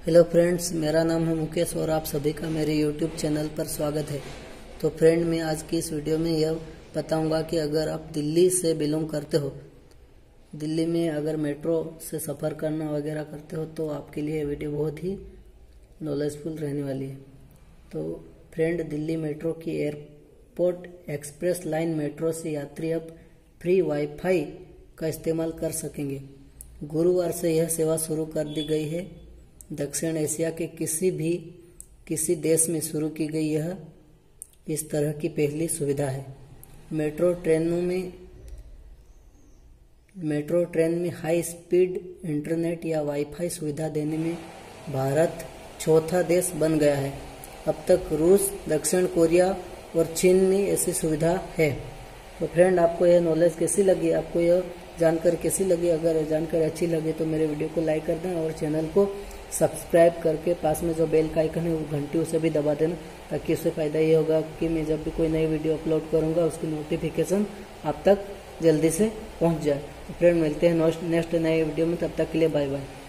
Hello friends, मेरा नाम है मुकेश और आप सभी का मेरे यूट्यूब चैनल पर स्वागत है। तो फ्रेंड, मैं आज की इस वीडियो में यह बताऊंगा कि अगर आप दिल्ली से बिलोंग करते हो, दिल्ली में अगर मेट्रो से सफ़र करना वगैरह करते हो तो आपके लिए ये वीडियो बहुत ही नॉलेजफुल रहने वाली है। तो फ्रेंड, दिल्ली मेट्रो की एयरपोर्ट एक्सप्रेस लाइन मेट्रो से यात्री अब फ्री वाईफाई का इस्तेमाल कर सकेंगे। गुरुवार से यह सेवा शुरू कर दी गई है। दक्षिण एशिया के किसी देश में शुरू की गई यह इस तरह की पहली सुविधा है। मेट्रो ट्रेन में हाई स्पीड इंटरनेट या वाईफाई सुविधा देने में भारत चौथा देश बन गया है। अब तक रूस, दक्षिण कोरिया और चीन में ऐसी सुविधा है। तो फ्रेंड, आपको यह नॉलेज कैसी लगी, आपको यह जानकारी कैसी लगी? अगर जानकारी अच्छी लगी तो मेरे वीडियो को लाइक कर देना और चैनल को सब्सक्राइब करके पास में जो बेल का आइकन है वो घंटी उसे भी दबा देना, ताकि उससे फ़ायदा ये होगा कि मैं जब भी कोई नई वीडियो अपलोड करूँगा उसकी नोटिफिकेशन आप तक जल्दी से पहुँच जाए। तो फ्रेंड, मिलते हैं नेक्स्ट नए वीडियो में। तब तक के लिए बाय बाय।